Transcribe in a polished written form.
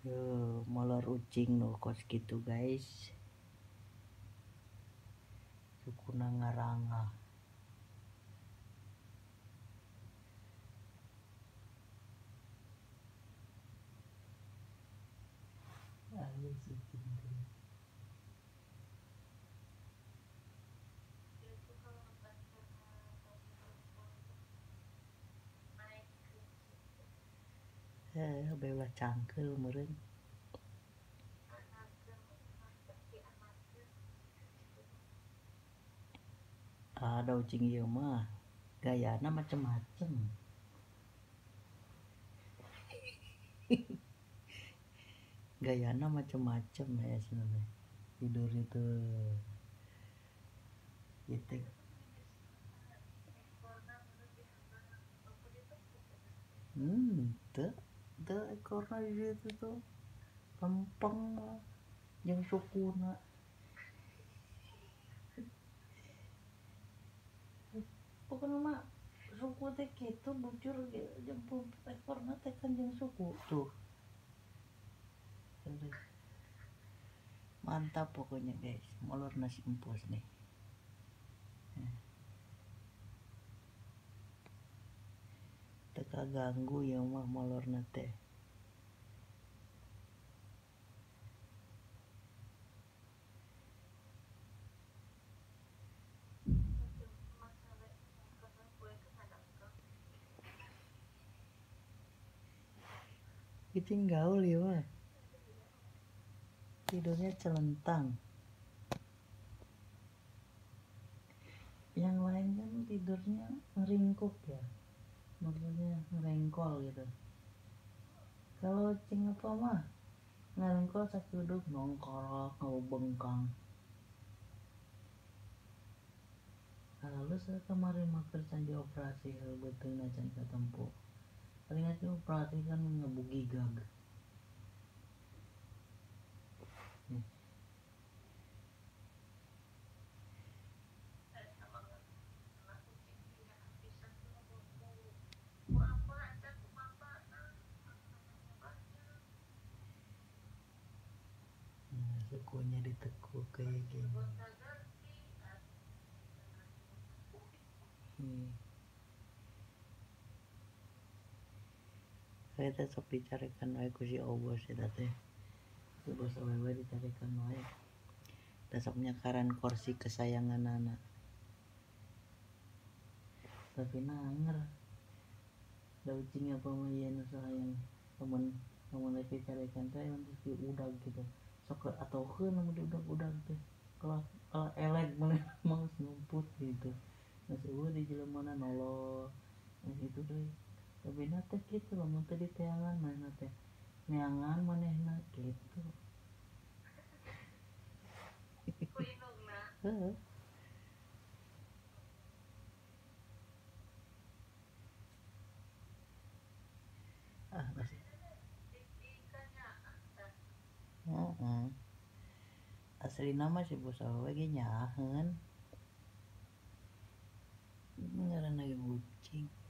Yo, molor ucing no kos gitu guys. Sukuna ngaranga. Halus ucing tuh. Beulah cangkel meureun. Ada ucing ieu mah gayana macem-macem. Gayana macem-macem ya sebenarnya. Tidur itu gitu. Teu ekorna di ditu tuh lempeng jeung sukuna. Pokoknya mah suku teh kitu bujur jeung ekorna teh kan jeung suku tuh. Mantap pokoknya guys, molor nasi empus nih. Teka ganggu ya mah molorna teh. Kucing gaul ya mah. Tidurnya celentang. Yang lain kan tidurnya ngeringkuk ya, maksudnya ngerengkol gitu. Kalau cing apa mah ngerengkol sakuduk nongkrok ngabengkang. Lalu saya kemarin maker can dioperasi betul can katempo. Paling aja operasi kan ngebugi gag. Sukunya ditekuk kayak gini. Saya teh sok dicarikan wae ku si Obos eta teh. Si Bos awewe dicarikan wae. Da sok nyakaran kursi kesayanganana. Tapi nanger. Da ucing apa mah ieu nu sayang. Lamun dicarikan teh terus diudag gitu. Sok atokeun lamun diudag-udag teh. Kalau elek mah mangos ngumput gitu. Nah seueur di jelemana noloh. Nah gitu deui. Tapi teh kitu lamun teh diteangan manehna teh. Neangan manehna gitu. Ku indungna. Heeh. Masih. Heeh. Aslina mah si Bos awewe ge nyaheun. Ngaranna ge ucing.